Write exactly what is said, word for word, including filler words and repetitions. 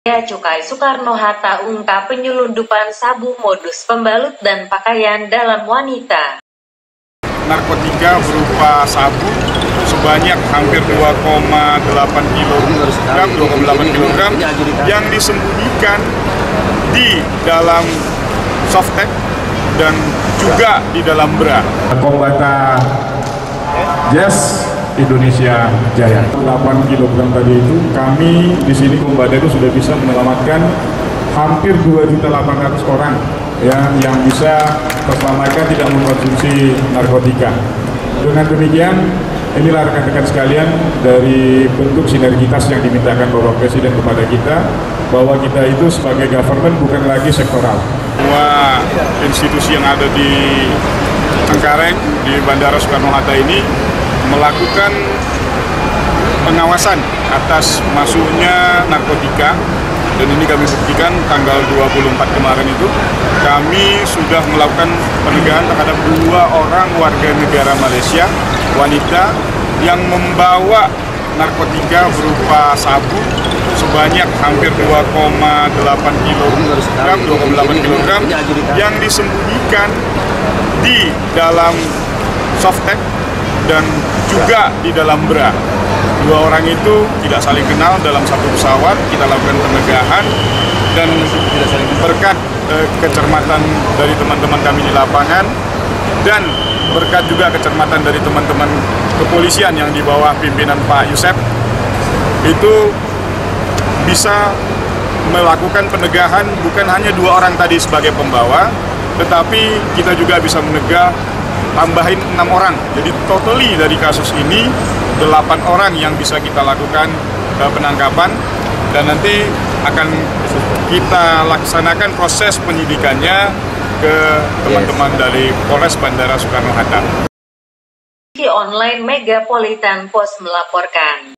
Bea Cukai Soekarno-Hatta ungkap penyelundupan sabu modus pembalut dan pakaian dalam wanita. Narkotika berupa sabu sebanyak hampir dua koma delapan kilogram, dua koma delapan kilogram yang disembunyikan di dalam softtek dan juga di dalam bra. Kombata Jazz Indonesia Jaya. delapan kilogram tadi itu kami di sini Kombata itu sudah bisa menyelamatkan hampir dua juta delapan ratus orang ya, yang bisa terselamatkan tidak mengkonsumsi narkotika. Dengan demikian, inilah rekan-rekan sekalian dari bentuk sinergitas yang dimintakan Bapak Presiden kepada kita, bahwa kita itu sebagai government bukan lagi sektoral. Semua institusi yang ada di Cengkareng, di Bandara Soekarno-Hatta ini melakukan pengawasan atas masuknya narkotika, dan ini kami buktikan tanggal dua puluh empat kemarin itu kami sudah melakukan penegahan terhadap dua orang warga negara Malaysia, wanita, yang membawa narkotika berupa sabu sebanyak hampir dua koma delapan kilogram, dua koma delapan kilogram yang disembunyikan di dalam softtek dan juga di dalam bra. Dua orang itu tidak saling kenal dalam satu pesawat. Kita lakukan penegahan dan berkat eh, kecermatan dari teman-teman kami di lapangan dan berkat juga kecermatan dari teman-teman kepolisian yang di bawah pimpinan Pak Yusef, itu bisa melakukan penegahan bukan hanya dua orang tadi sebagai pembawa, tetapi kita juga bisa menegah tambahin enam orang. Jadi totally dari kasus ini delapan orang yang bisa kita lakukan uh, penangkapan, dan nanti akan kita laksanakan proses penyidikannya ke teman-teman dari Polres Bandara Soekarno-Hatta. T V Online Megapolitan Post melaporkan.